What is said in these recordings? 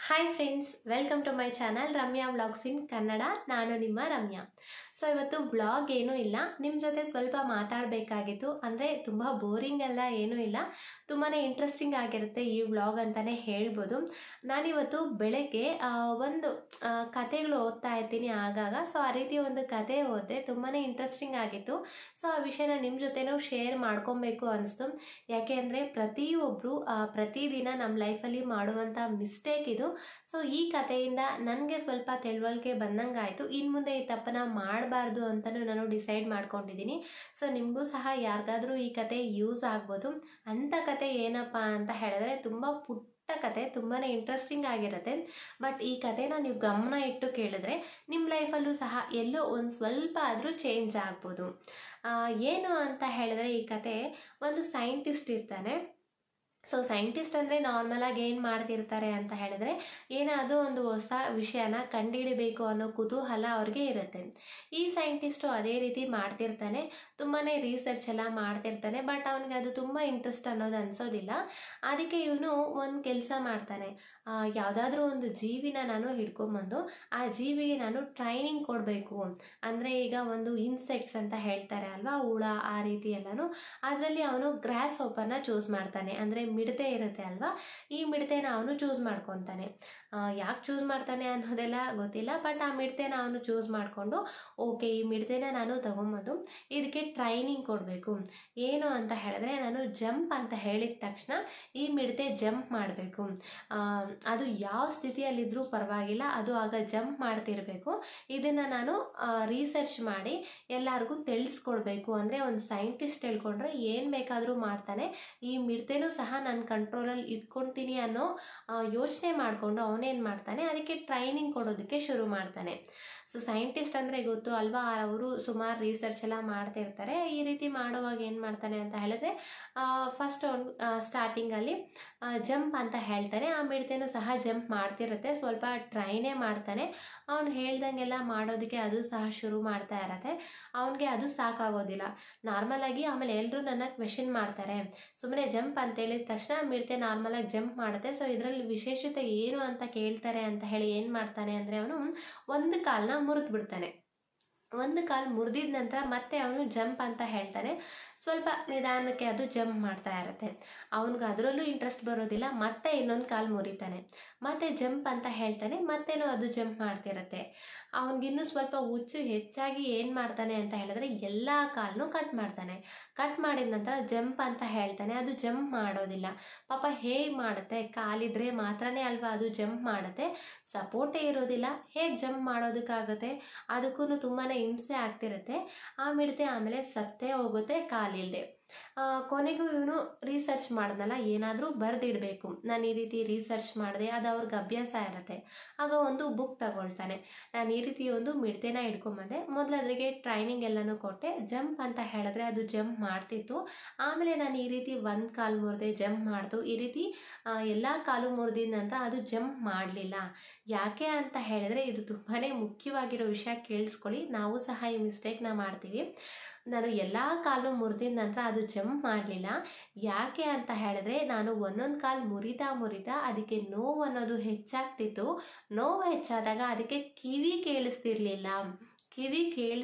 Hi friends, welcome to my channel Ramya vlogs in Kannada. ನಾನು ನಿಮ್ಮ Ramya. So ಇವತ್ತು ವ್ಲಾಗ್ ಏನೂ ಇಲ್ಲ, ನಿಮ್ಮ ಜೊತೆ ಸ್ವಲ್ಪ ಮಾತಾಡಬೇಕಾಗಿತ್ತು. ಅಂದರೆ ತುಂಬ ಬೋರಿಂಗ್ ಎಲ್ಲ ಏನೂ ಇಲ್ಲ, ತುಂಬಾ ಇಂಟ್ರೆಸ್ಟಿಂಗ್ ಆಗಿರುತ್ತೆ ಈ ವ್ಲಾಗ್ ಅಂತಲೇ ಹೇಳ್ಬೋದು. ನಾನಿವತ್ತು ಬೆಳಗ್ಗೆ ಒಂದು ಕತೆಗಳು ಓದ್ತಾ ಇರ್ತೀನಿ ಆಗಾಗ. ಸೊ ಆ ರೀತಿ ಒಂದು ಕತೆ ಓದಿದೆ, ತುಂಬಾ ಇಂಟ್ರೆಸ್ಟಿಂಗ್ ಆಗಿತ್ತು. ಸೊ ಆ ವಿಷಯನ ನಿಮ್ಮ ಜೊತೆನೂ ಶೇರ್ ಮಾಡ್ಕೊಬೇಕು ಅನಿಸ್ತು. ಯಾಕೆ ಅಂದರೆ ಪ್ರತಿಯೊಬ್ಬರು ಪ್ರತಿದಿನ ನಮ್ಮ ಲೈಫಲ್ಲಿ ಮಾಡುವಂಥ ಮಿಸ್ಟೇಕ್ ಇದು. ಸೊ ಈ ಕಥೆಯಿಂದ ನನಗೆ ಸ್ವಲ್ಪ ತಿಳುವಳಿಕೆ ಬಂದಂಗಾಯಿತು. ಇನ್ನು ಮುಂದೆ ಈ ತಪ್ಪನ್ನ ಮಾಡಬಾರ್ದು ಅಂತಲೂ ನಾನು ಡಿಸೈಡ್ ಮಾಡ್ಕೊಂಡಿದ್ದೀನಿ. ಸೊ ನಿಮಗೂ ಸಹ ಯಾರಿಗಾದರೂ ಈ ಕತೆ ಯೂಸ್ ಆಗ್ಬೋದು. ಅಂಥ ಕತೆ ಏನಪ್ಪ ಅಂತ ಹೇಳಿದ್ರೆ ತುಂಬ ಪುಟ್ಟ ಕತೆ, ತುಂಬಾ ಇಂಟ್ರೆಸ್ಟಿಂಗ್ ಆಗಿರುತ್ತೆ. ಬಟ್ ಈ ಕಥೆನ ನೀವು ಗಮನ ಇಟ್ಟು ಕೇಳಿದ್ರೆ ನಿಮ್ಮ ಲೈಫಲ್ಲೂ ಸಹ ಎಲ್ಲೋ ಒಂದು ಸ್ವಲ್ಪ ಆದರೂ ಚೇಂಜ್ ಆಗ್ಬೋದು. ಏನು ಅಂತ ಹೇಳಿದ್ರೆ, ಈ ಕತೆ ಒಂದು ಸೈಂಟಿಸ್ಟ್ ಇರ್ತಾನೆ. ಸೊ ಸೈಂಟಿಸ್ಟ್ ಅಂದರೆ ನಾರ್ಮಲಾಗಿ ಏನು ಮಾಡ್ತಿರ್ತಾರೆ ಅಂತ ಹೇಳಿದ್ರೆ, ಏನಾದರೂ ಒಂದು ಹೊಸ ವಿಷಯನ ಕಂಡುಹಿಡಿಬೇಕು ಅನ್ನೋ ಕುತೂಹಲ ಅವ್ರಿಗೆ ಇರುತ್ತೆ. ಈ ಸೈಂಟಿಸ್ಟು ಅದೇ ರೀತಿ ಮಾಡ್ತಿರ್ತಾನೆ, ತುಂಬಾ ರಿಸರ್ಚ್ ಎಲ್ಲ ಮಾಡ್ತಿರ್ತಾನೆ. ಬಟ್ ಅವನಿಗೆ ಅದು ತುಂಬ ಇಂಟ್ರೆಸ್ಟ್ ಅನ್ನೋದು ಅನಿಸೋದಿಲ್ಲ. ಅದಕ್ಕೆ ಇವನು ಒಂದು ಕೆಲಸ ಮಾಡ್ತಾನೆ. ಯಾವುದಾದ್ರೂ ಒಂದು ಜೀವಿನ ನಾನು ಹಿಡ್ಕೊಂಬಂದು ಆ ಜೀವಿಗೆ ನಾನು ಟ್ರೈನಿಂಗ್ ಕೊಡಬೇಕು. ಅಂದರೆ ಈಗ ಒಂದು ಇನ್ಸೆಕ್ಟ್ಸ್ ಅಂತ ಹೇಳ್ತಾರೆ ಅಲ್ವಾ, ಹುಳ, ಆ ರೀತಿ ಎಲ್ಲನೂ. ಅದರಲ್ಲಿ ಅವನು ಗ್ರಾಸ್ ಹೋಪರ್ನ ಚೂಸ್ ಮಾಡ್ತಾನೆ. ಅಂದರೆ ಮಿಡತೆ ಇರುತ್ತೆ ಅಲ್ವಾ, ಈ ಮಿಡತೆನ ಅವನು ಚೂಸ್ ಮಾಡ್ಕೊತಾನೆ. ಯಾಕೆ ಚೂಸ್ ಮಾಡ್ತಾನೆ ಅನ್ನೋದೆಲ್ಲ ಗೊತ್ತಿಲ್ಲ. ಬಟ್ ಆ ಮಿಡತೆನ ಅವನು ಚೂಸ್ ಮಾಡಿಕೊಂಡು, ಓಕೆ ಈ ಮಿಡತೆನ ನಾನು ತೊಗೊಂಬಂದು ಇದಕ್ಕೆ ಟ್ರೈನಿಂಗ್ ಕೊಡಬೇಕು. ಏನು ಅಂತ ಹೇಳಿದ್ರೆ, ನಾನು ಜಂಪ್ ಅಂತ ಹೇಳಿದ ತಕ್ಷಣ ಈ ಮಿಡತೆ ಜಂಪ್ ಮಾಡಬೇಕು. ಅದು ಯಾವ ಸ್ಥಿತಿಯಲ್ಲಿದ್ದರೂ ಪರವಾಗಿಲ್ಲ, ಅದು ಆಗ ಜಂಪ್ ಮಾಡ್ತಿರಬೇಕು. ಇದನ್ನು ನಾನು ರಿಸರ್ಚ್ ಮಾಡಿ ಎಲ್ಲರಿಗೂ ತಿಳಿಸ್ಕೊಡ್ಬೇಕು. ಅಂದರೆ ಒಂದು ಸೈಂಟಿಸ್ಟ್ ತಿಳ್ಕೊಂಡ್ರೆ ಏನು ಬೇಕಾದರೂ ಮಾಡ್ತಾನೆ, ಈ ಮಿಡತೆನೂ ಸಹ ನಾನು ಕಂಟ್ರೋಲಲ್ಲಿ ಇಟ್ಕೊಳ್ತೀನಿ ಅನ್ನೋ ಯೋಚನೆ ಮಾಡಿಕೊಂಡು ಅವನೇನು ಮಾಡ್ತಾನೆ, ಅದಕ್ಕೆ ಟ್ರೈನಿಂಗ್ ಕೊಡೋದಕ್ಕೆ ಶುರು ಮಾಡ್ತಾನೆ. ಸೊ ಸೈಂಟಿಸ್ಟ್ ಅಂದರೆ ಗೊತ್ತು ಅಲ್ವಾ, ಅವರು ಸುಮಾರು ರಿಸರ್ಚ್ ಎಲ್ಲ ಮಾಡ್ತಿರ್ತಾರೆ. ಈ ರೀತಿ ಮಾಡುವಾಗ ಏನು ಮಾಡ್ತಾನೆ ಅಂತ ಹೇಳಿದ್ರೆ, ಫಸ್ಟ್ ಅವ್ನು ಸ್ಟಾರ್ಟಿಂಗಲ್ಲಿ ಜಂಪ್ ಅಂತ ಹೇಳ್ತಾನೆ. ಆ ಮಿಡತೆನೂ ಸಹ ಜಂಪ್ ಮಾಡ್ತಿರುತ್ತೆ, ಸ್ವಲ್ಪ ಟ್ರೈನೇ ಮಾಡ್ತಾನೆ. ಅವ್ನು ಹೇಳ್ದಂಗೆಲ್ಲ ಮಾಡೋದಕ್ಕೆ ಅದು ಸಹ ಶುರು ಮಾಡ್ತಾ ಇರತ್ತೆ. ಅವನಿಗೆ ಅದು ಸಾಕಾಗೋದಿಲ್ಲ ನಾರ್ಮಲಾಗಿ. ಆಮೇಲೆ ಎಲ್ಲರೂ ನನ್ನ ಕ್ವೆಶನ್ ಮಾಡ್ತಾರೆ, ಸುಮ್ಮನೆ ಜಂಪ್ ಅಂತ ಹೇಳಿದ ತಕ್ಷಣ ಮಿಡತೆ ನಾರ್ಮಲಾಗಿ ಜಂಪ್ ಮಾಡುತ್ತೆ, ಸೊ ಇದರಲ್ಲಿ ವಿಶೇಷತೆ ಏನು ಅಂತ ಕೇಳ್ತಾರೆ ಅಂತ ಹೇಳಿ ಏನು ಮಾಡ್ತಾನೆ ಅಂದರೆ, ಅವನು ಒಂದು ಕಾಲನ್ನ ಮುರಿದು ಬಿಡ್ತಾನೆ. ಒಂದು ಕಾಲು ಮುರಿದಿದ ನಂತರ ಮತ್ತೆ ಅವನು ಜಂಪ್ ಅಂತ ಹೇಳ್ತಾನೆ. ಸ್ವಲ್ಪ ನಿಧಾನಕ್ಕೆ ಅದು ಜಂಪ್ ಮಾಡ್ತಾ ಇರುತ್ತೆ. ಅವನಿಗೆ ಅದರಲ್ಲೂ ಇಂಟ್ರೆಸ್ಟ್ ಬರೋದಿಲ್ಲ. ಮತ್ತೆ ಇನ್ನೊಂದು ಕಾಲು ಮುರಿತಾನೆ, ಮತ್ತೆ ಜಂಪ್ ಅಂತ ಹೇಳ್ತಾನೆ, ಮತ್ತೇನೋ ಅದು ಜಂಪ್ ಮಾಡ್ತಿರುತ್ತೆ. ಅವನಿಗಿನ್ನೂ ಸ್ವಲ್ಪ ಹುಚ್ಚು ಹೆಚ್ಚಾಗಿ ಏನು ಮಾಡ್ತಾನೆ ಅಂತ ಹೇಳಿದ್ರೆ, ಎಲ್ಲ ಕಾಲನ್ನು ಕಟ್ ಮಾಡ್ತಾನೆ. ಕಟ್ ಮಾಡಿದ ನಂತರ ಜಂಪ್ ಅಂತ ಹೇಳ್ತಾನೆ, ಅದು ಜಂಪ್ ಮಾಡೋದಿಲ್ಲ. ಪಾಪ ಹೇಗೆ ಮಾಡುತ್ತೆ, ಕಾಲಿದ್ರೆ ಮಾತ್ರನೇ ಅಲ್ವಾ ಅದು ಜಂಪ್ ಮಾಡುತ್ತೆ, ಸಪೋರ್ಟೇ ಇರೋದಿಲ್ಲ, ಹೇಗೆ ಜಂಪ್ ಮಾಡೋದಕ್ಕಾಗುತ್ತೆ? ಅದಕ್ಕೂ ತುಂಬಾ ಹಿಂಸೆ ಆಗ್ತಿರುತ್ತೆ. ಆ ಮಿಡತೆ ಆಮೇಲೆ ಸತ್ತೇ ಹೋಗುತ್ತೆ ಕಾಲಿಲ್ಲದೆ. ಕೊನೆಗೂ ಇವನು ರಿಸರ್ಚ್ ಮಾಡಿದ್ನಲ್ಲ, ಏನಾದರೂ ಬರೆದಿಡಬೇಕು, ನಾನು ಈ ರೀತಿ ರಿಸರ್ಚ್ ಮಾಡಿದೆ, ಅದು ಅವ್ರಿಗೆ ಅಭ್ಯಾಸ ಇರುತ್ತೆ. ಆಗ ಒಂದು ಬುಕ್ ತಗೊಳ್ತಾನೆ. ನಾನು ಈ ರೀತಿ ಒಂದು ಮಿಡತೆನ ಹಿಡ್ಕೊಂಬಂದೆ, ಮೊದಲು ಅದರಿಗೆ ಟ್ರೈನಿಂಗ್ ಎಲ್ಲನೂ ಕೊಟ್ಟೆ, ಜಂಪ್ ಅಂತ ಹೇಳಿದ್ರೆ ಅದು ಜಂಪ್ ಮಾಡ್ತಿತ್ತು. ಆಮೇಲೆ ನಾನು ಈ ರೀತಿ ಒಂದು ಕಾಲು ಮುರಿದೆ, ಜಂಪ್ ಮಾಡ್ತು. ಈ ರೀತಿ ಎಲ್ಲ ಕಾಲು ಮುರಿದಿದ್ದಂತ ಅದು ಜಂಪ್ ಮಾಡಲಿಲ್ಲ. ಯಾಕೆ ಅಂತ ಹೇಳಿದ್ರೆ, ಇದು ತುಂಬಾ ಮುಖ್ಯವಾಗಿರೋ ವಿಷಯ, ಕೇಳಿಸ್ಕೊಳ್ಳಿ. ನಾವು ಸಹ ಈ ಮಿಸ್ಟೇಕ್ನ ಮಾಡ್ತೀವಿ. ನಾನು ಎಲ್ಲ ಕಾಲು ಮುರಿದಿದ ನಂತರ ಅದು ಜಂಪ್ ಮಾಡಲಿಲ್ಲ. ಯಾಕೆ ಅಂತ ಹೇಳಿದ್ರೆ, ನಾನು ಒಂದೊಂದು ಕಾಲು ಮುರಿತಾ ಅದಕ್ಕೆ ನೋವು ಅನ್ನೋದು ಹೆಚ್ಚಾಗ್ತಿತ್ತು. ನೋವು ಹೆಚ್ಚಾದಾಗ ಅದಕ್ಕೆ ಕಿವಿ ಕೇಳಿಸ್ತಿರ್ಲಿಲ್ಲ. ಕಿವಿ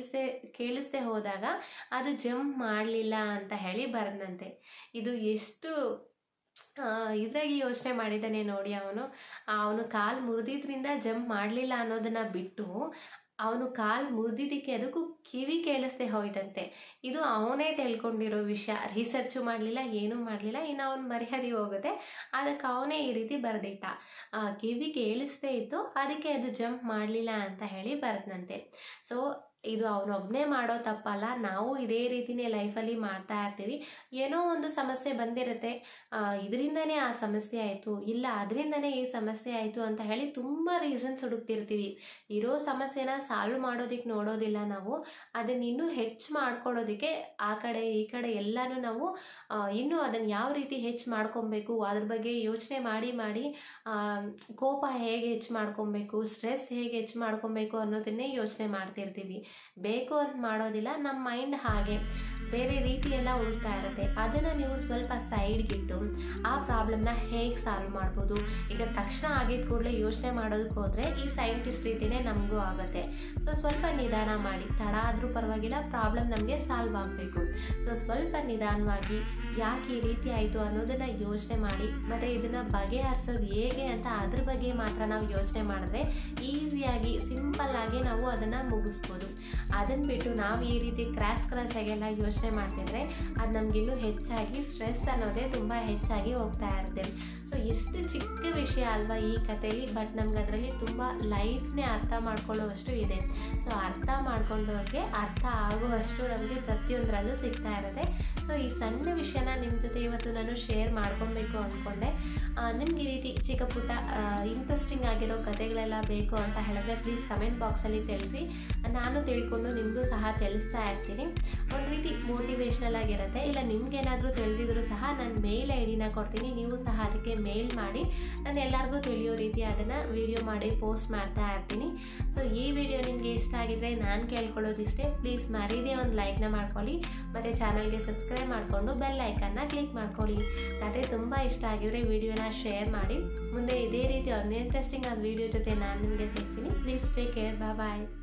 ಕೇಳಿಸ್ದೆ ಹೋದಾಗ ಅದು ಜಂಪ್ ಮಾಡಲಿಲ್ಲ ಅಂತ ಹೇಳಿ ಬರೆದಂತೆ. ಇದು ಎಷ್ಟು ಇದ್ರಾಗಿ ಯೋಚನೆ ಮಾಡಿದ್ದಾನೆ ನೋಡಿ. ಅವನು ಕಾಲು ಮುರಿದಿದ್ರಿಂದ ಜಂಪ್ ಮಾಡಲಿಲ್ಲ ಅನ್ನೋದನ್ನು ಬಿಟ್ಟು, ಅವನು ಕಾಲು ಮುರಿದಿದ್ದಕ್ಕೆ ಅದಕ್ಕೂ ಕಿವಿ ಕೇಳಿಸ್ದೆ ಹೋಯ್ತಂತೆ. ಇದು ಅವನೇ ತಿಳ್ಕೊಂಡಿರೋ ವಿಷಯ. ರಿಸರ್ಚು ಮಾಡಲಿಲ್ಲ, ಏನೂ ಮಾಡಲಿಲ್ಲ. ಇನ್ನು ಅವನು ಮರ್ಯಾದೆ ಹೋಗುತ್ತೆ, ಅದಕ್ಕೆ ಅವನೇ ಈ ರೀತಿ ಬರೆದಿಟ್ಟ. ಕಿವಿ ಕೇಳಿಸ್ದೇ ಇತ್ತು, ಅದಕ್ಕೆ ಅದು ಜಂಪ್ ಮಾಡಲಿಲ್ಲ ಅಂತ ಹೇಳಿ ಬರೆದಂತೆ. ಸೊ ಇದು ಅವನೊಬ್ಬನೇ ಮಾಡೋ ತಪ್ಪಲ್ಲ, ನಾವು ಇದೇ ರೀತಿಯೇ ಲೈಫಲ್ಲಿ ಮಾಡ್ತಾ ಇರ್ತೀವಿ. ಏನೋ ಒಂದು ಸಮಸ್ಯೆ ಬಂದಿರುತ್ತೆ, ಇದರಿಂದನೇ ಆ ಸಮಸ್ಯೆ ಆಯಿತು, ಇಲ್ಲ ಅದರಿಂದನೇ ಈ ಸಮಸ್ಯೆ ಆಯಿತು ಅಂತ ಹೇಳಿ ತುಂಬ ರೀಸನ್ಸ್ ಹುಡುಕ್ತಿರ್ತೀವಿ. ಇರೋ ಸಮಸ್ಯೆನ ಸಾಲ್ವ್ ಮಾಡೋದಕ್ಕೆ ನೋಡೋದಿಲ್ಲ ನಾವು, ಅದನ್ನು ಇನ್ನೂ ಹೆಚ್ಚು ಮಾಡ್ಕೊಡೋದಕ್ಕೆ ಆ ಕಡೆ ಈ ಕಡೆ ಎಲ್ಲನೂ ನಾವು ಇನ್ನೂ ಅದನ್ನು ಯಾವ ರೀತಿ ಹೆಚ್ಚು ಮಾಡ್ಕೊಬೇಕು, ಅದ್ರ ಬಗ್ಗೆ ಯೋಚನೆ ಮಾಡಿ ಕೋಪ ಹೇಗೆ ಹೆಚ್ಚು ಮಾಡ್ಕೊಬೇಕು, ಸ್ಟ್ರೆಸ್ ಹೇಗೆ ಹೆಚ್ಚು ಮಾಡ್ಕೊಬೇಕು ಅನ್ನೋದನ್ನೇ ಯೋಚನೆ ಮಾಡ್ತಿರ್ತೀವಿ. ಬೇಕು ಅಂತ ಮಾಡೋದಿಲ್ಲ, ನಮ್ಮ ಮೈಂಡ್ ಹಾಗೆ ಬೇರೆ ರೀತಿ ಎಲ್ಲ ಹುಡುಕ್ತಾ ಇರುತ್ತೆ. ಅದನ್ನು ನೀವು ಸ್ವಲ್ಪ ಸೈಡ್ಗಿಟ್ಟು ಆ ಪ್ರಾಬ್ಲಮ್ನ ಹೇಗೆ ಸಾಲ್ವ್ ಮಾಡ್ಬೋದು, ಈಗ ತಕ್ಷಣ ಆಗಿದ್ದ ಕೂಡಲೇ ಯೋಚನೆ ಮಾಡೋದಕ್ಕೆ ಹೋದರೆ ಈ ಸೈಂಟಿಸ್ಟ್ ರೀತಿಯೇ ನಮಗೂ ಆಗುತ್ತೆ. ಸೊ ಸ್ವಲ್ಪ ನಿಧಾನ ಮಾಡಿ, ತಡ ಆದರೂ ಪರವಾಗಿಲ್ಲ, ಪ್ರಾಬ್ಲಮ್ ನಮಗೆ ಸಾಲ್ವ್ ಆಗಬೇಕು. ಸೊ ಸ್ವಲ್ಪ ನಿಧಾನವಾಗಿ ಯಾಕೆ ಈ ರೀತಿ ಆಯಿತು ಅನ್ನೋದನ್ನು ಯೋಚನೆ ಮಾಡಿ, ಮತ್ತು ಇದನ್ನು ಬಗೆಹರಿಸೋದು ಹೇಗೆ ಅಂತ ಅದ್ರ ಬಗ್ಗೆ ಮಾತ್ರ ನಾವು ಯೋಚನೆ ಮಾಡಿದ್ರೆ ಈಸಿಯಾಗಿ ಸಿಂಪಲ್ಲಾಗಿ ನಾವು ಅದನ್ನು ಮುಗಿಸ್ಬೋದು. ಅದನ್ನು ಬಿಟ್ಟು ನಾವು ಈ ರೀತಿ ಕ್ರಾಸಾಗೆಲ್ಲ ಯೋಚನೆ ಮಾಡ್ತಿದ್ರೆ ಅದು ನಮಗಿನ್ನೂ ಹೆಚ್ಚಾಗಿ ಸ್ಟ್ರೆಸ್ ಅನ್ನೋದೇ ತುಂಬ ಹೆಚ್ಚಾಗಿ ಹೋಗ್ತಾ ಇರುತ್ತೆ. ಸೊ ಎಷ್ಟು ಚಿಕ್ಕ ವಿಷಯ ಅಲ್ವಾ ಈ ಕಥೆಯಲ್ಲಿ, ಬಟ್ ನಮ್ಗೆ ಅದರಲ್ಲಿ ತುಂಬ ಲೈಫ್ನೇ ಅರ್ಥ ಮಾಡ್ಕೊಳ್ಳೋವಷ್ಟು ಇದೆ. ಸೊ ಅರ್ಥ ಮಾಡ್ಕೊಂಡವ್ರಿಗೆ ಅರ್ಥ ಆಗುವಷ್ಟು ನಮಗೆ ಪ್ರತಿಯೊಂದರಲ್ಲೂ ಸಿಗ್ತಾ ಇರುತ್ತೆ. ಸೊ ಈ ಸಣ್ಣ ವಿಷಯನ ನಿಮ್ಮ ಜೊತೆ ಇವತ್ತು ನಾನು ಶೇರ್ ಮಾಡ್ಕೊಬೇಕು ಅಂದ್ಕೊಂಡೆ. ನಿಮ್ಗೆ ಈ ರೀತಿ ಚಿಕ್ಕ ಪುಟ್ಟ ಇಂಟ್ರೆಸ್ಟಿಂಗ್ ಆಗಿರೋ ಕಥೆಗಳೆಲ್ಲ ಬೇಕು ಅಂತ ಹೇಳಿದ್ರೆ ಪ್ಲೀಸ್ ಕಮೆಂಟ್ ಬಾಕ್ಸಲ್ಲಿ ತಿಳಿಸಿ, ನಾನು ತಿಳ್ಕೊಂಡು ನಿಮಗೂ ಸಹ ತಿಳಿಸ್ತಾ ಇರ್ತೀನಿ. ಒಂದು ರೀತಿ ಮೋಟಿವೇಶ್ನಲ್ ಆಗಿರುತ್ತೆ. ಇಲ್ಲ ನಿಮ್ಗೇನಾದರೂ ತಿಳಿದಿದ್ರು ಸಹ ನಾನು ಮೇಲ್ ಐಡಿನ ಕೊಡ್ತೀನಿ, ನೀವು ಸಹ ಅದಕ್ಕೆ ಮೇಲ್ ಮಾಡಿ ನಾನು ಎಲ್ಲರಿಗೂ ತಿಳಿಯೋ ರೀತಿ ಅದನ್ನು ವಿಡಿಯೋ ಮಾಡಿ ಪೋಸ್ಟ್ ಮಾಡ್ತಾ ಇರ್ತೀನಿ. ಸೊ ಈ ವಿಡಿಯೋ ನಿಮಗೆ ಇಷ್ಟ ಆಗಿದ್ರೆ ನಾನು ಕೇಳ್ಕೊಳ್ಳೋದಿಷ್ಟೇ, ಪ್ಲೀಸ್ ಮರೀದೇ ಒಂದು ಲೈಕ್ನ ಮಾಡ್ಕೊಳ್ಳಿ, ಮತ್ತು ಚಾನಲ್ಗೆ ಸಬ್ಸ್ಕ್ರೈಬ್ ಮಾಡಿಕೊಂಡು ಬೆಲ್ ಐಕನ್ನ ಕ್ಲಿಕ್ ಮಾಡ್ಕೊಳ್ಳಿ. ಕತೆ ತುಂಬ ಇಷ್ಟ ಆಗಿದ್ರೆ ವಿಡಿಯೋನ ಶೇರ್ ಮಾಡಿ. ಮುಂದೆ ಇದೇ ರೀತಿ ಒಂದು ಇಂಟ್ರೆಸ್ಟಿಂಗ್ ಆದ ವಿಡಿಯೋ ಜೊತೆ ನಾನು ನಿಮಗೆ ಸಿಗ್ತೀನಿ. Please take care, bye.